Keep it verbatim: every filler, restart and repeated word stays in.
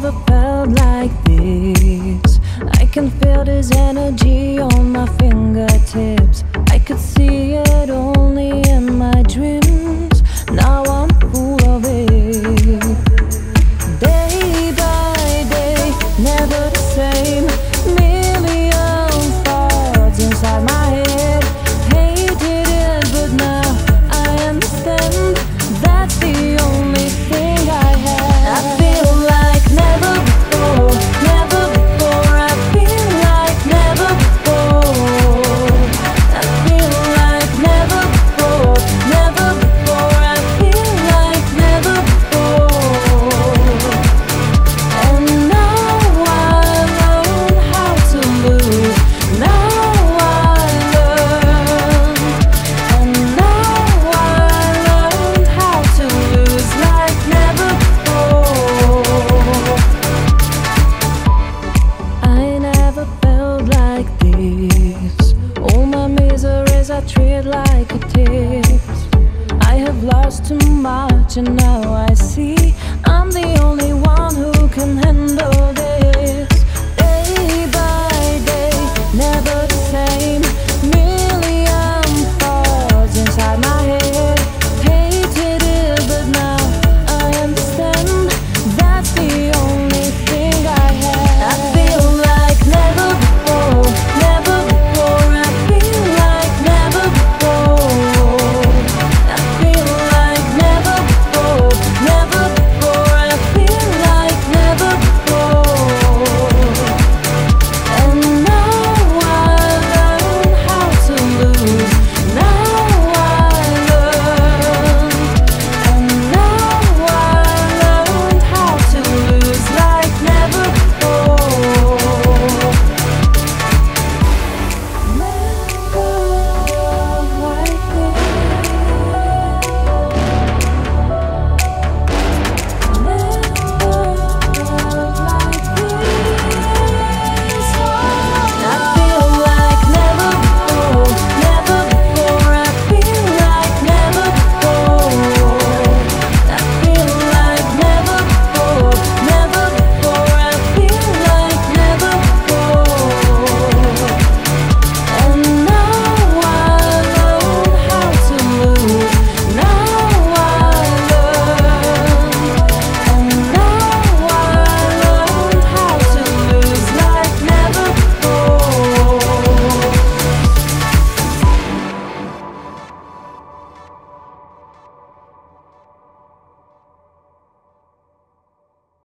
never felt like this. I can feel this energy on my fingertips. I could see it only in my dreams. Now I'm full of it. Day by day, never the same. Million thoughts inside my head. Hated it, but now I understand. That's the only thing I had. I feel like never before, never before. I feel like never before. I feel like never before, never before. I feel like never before. And now I learn how to lose. Now I learn. And now I learn how to lose like never before. I never felt like this. All my miseries I treat like a tips. I have lost too much and now I see I'm the only one who can handle